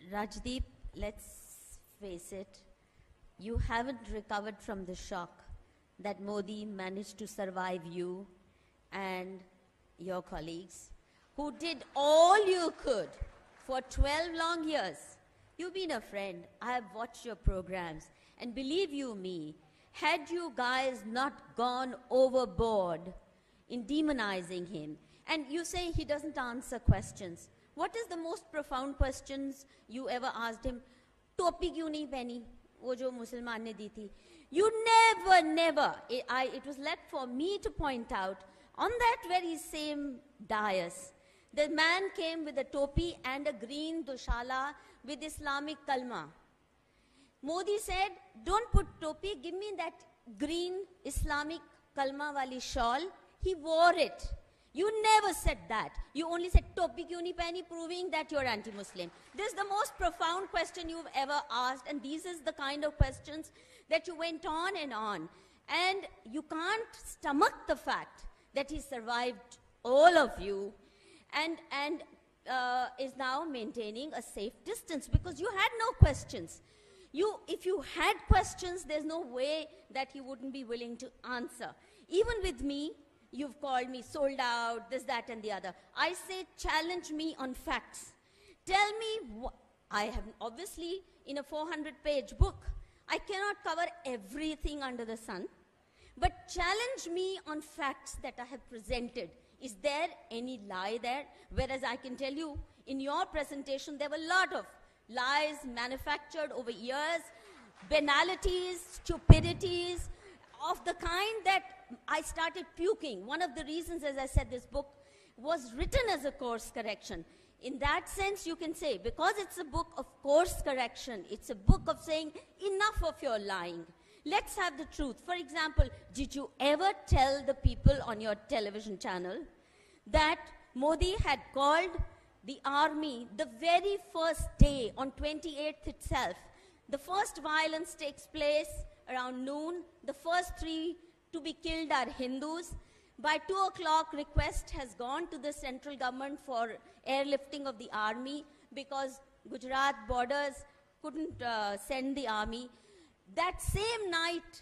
Rajdeep, let's face it, you haven't recovered from the shock that Modi managed to survive you and your colleagues, who did all you could for 12 long years. You've been a friend. I have watched your programs. And believe you me, had you guys not gone overboard in demonizing him, and you say he doesn't answer questions, what is the most profound questions you ever asked him? Topi kyun nahi pehni? वो जो मुसलमान ने दी थी. You never, it was left for me to point out, on that very same dais, the man came with a topi and a green dushala with Islamic kalma. Modi said, don't put topi, give me that green Islamic kalma wali shawl. He wore it. You never said that. You only said, topi kyun nahi pehni, proving that you're anti-Muslim. This is the most profound question you've ever asked, and these is the kind of questions that you went on. And you can't stomach the fact that he survived all of you and is now maintaining a safe distance because you had no questions. If you had questions, there's no way that he wouldn't be willing to answer. Even with me, you've called me sold out, this, that, and the other. I say challenge me on facts. Tell me, I have obviously in a 400-page book, I cannot cover everything under the sun, but challenge me on facts that I have presented. Is there any lie there? Whereas I can tell you, in your presentation, there were a lot of lies manufactured over years, banalities, stupidities, of the kind that I started puking. One of the reasons, as I said, this book was written as a course correction. In that sense, you can say, because it's a book of course correction, it's a book of saying, enough of your lying. Let's have the truth. For example, did you ever tell the people on your television channel that Modi had called the army the very first day, on 28th itself? The first violence takes place around noon. The first 3 to be killed are Hindus. By 2 o'clock, request has gone to the central government for airlifting of the army because Gujarat borders couldn't send the army. That same night,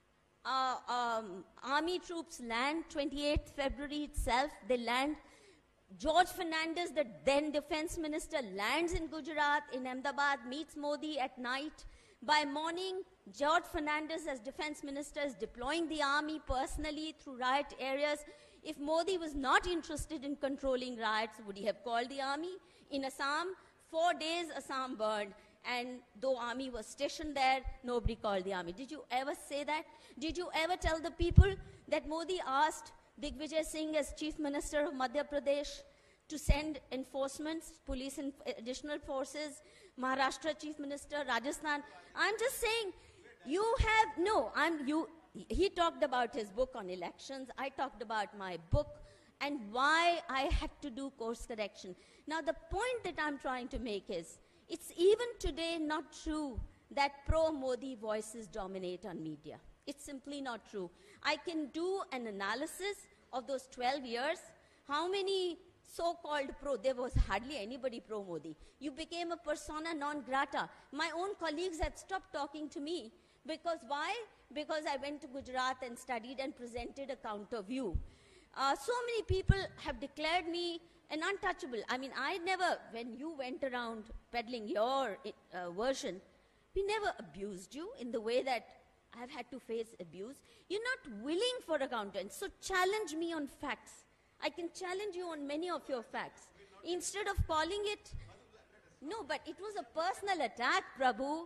army troops land, 28th February itself, they land. George Fernandez, the then defense minister, lands in Gujarat, in Ahmedabad, meets Modi at night. By morning, George Fernandez, as defense minister, is deploying the army personally through riot areas. If Modi was not interested in controlling riots, would he have called the army? In Assam, 4 days Assam burned. And though army was stationed there, nobody called the army. Did you ever say that? Did you ever tell the people that Modi asked Digvijay Singh as Chief Minister of Madhya Pradesh to send enforcements, police and additional forces, Maharashtra Chief Minister, Rajasthan? I'm just saying, you have, no, he talked about his book on elections, I talked about my book and why I had to do course correction. Now the point that I'm trying to make is, it's even today not true that pro-Modi voices dominate on media. It's simply not true. I can do an analysis of those 12 years. How many so-called there was hardly anybody pro-Modi. You became a persona non grata. My own colleagues had stopped talking to me. Because why? Because I went to Gujarat and studied and presented a counter view. So many people have declared me an untouchable. I mean, I never, when you went around peddling your version, we never abused you in the way that I've had to face abuse. You're not willing for a counter. So challenge me on facts. I can challenge you on many of your facts. Instead of calling it, no, but it was a personal attack, Prabhu.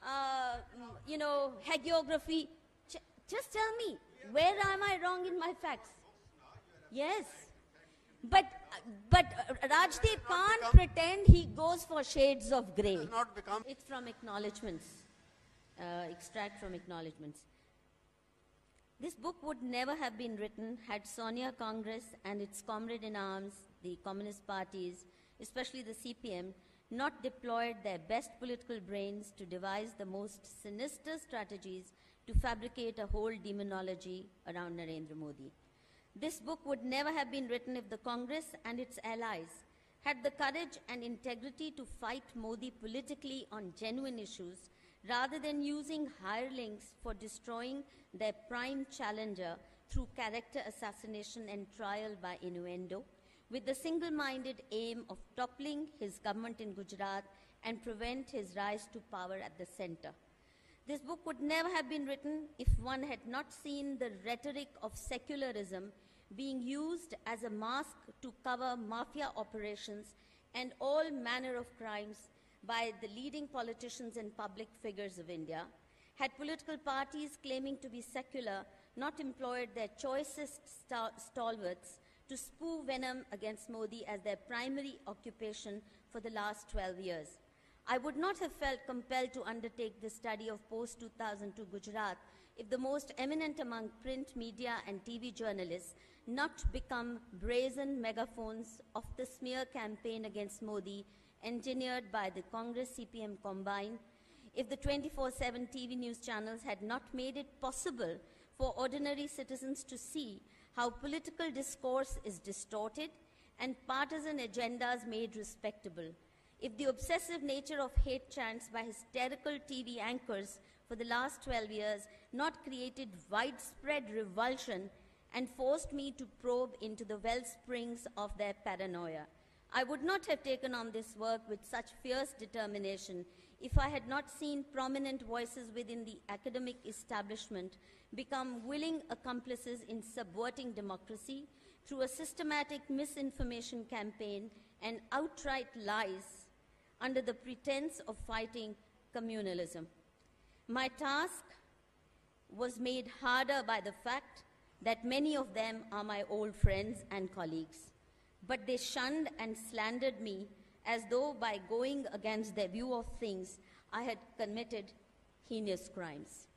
You know, hagiography. Just tell me, where am I wrong in my facts? Yes. But Rajdeep can't pretend he goes for shades of grey. It's from acknowledgements. Extract from acknowledgements. This book would never have been written had Sonia Congress and its comrade in arms, the communist parties, especially the CPM, not deployed their best political brains to devise the most sinister strategies to fabricate a whole demonology around Narendra Modi. This book would never have been written if the Congress and its allies had the courage and integrity to fight Modi politically on genuine issues rather than using hirelings for destroying their prime challenger through character assassination and trial by innuendo, with the single-minded aim of toppling his government in Gujarat and prevent his rise to power at the center. This book would never have been written if one had not seen the rhetoric of secularism being used as a mask to cover mafia operations and all manner of crimes by the leading politicians and public figures of India, had political parties claiming to be secular not employed their choicest stalwarts to spew venom against Modi as their primary occupation for the last 12 years. I would not have felt compelled to undertake the study of post-2002 Gujarat if the most eminent among print media and TV journalists not become brazen megaphones of the smear campaign against Modi engineered by the Congress-CPM combine, if the 24/7 TV news channels had not made it possible for ordinary citizens to see how political discourse is distorted and partisan agendas made respectable, if the obsessive nature of hate chants by hysterical TV anchors for the last 12 years not created widespread revulsion and forced me to probe into the well springs of their paranoia. I would not have taken on this work with such fierce determination if I had not seen prominent voices within the academic establishment become willing accomplices in subverting democracy through a systematic misinformation campaign and outright lies under the pretense of fighting communalism. My task was made harder by the fact that many of them are my old friends and colleagues, but they shunned and slandered me as though by going against their view of things, I had committed heinous crimes.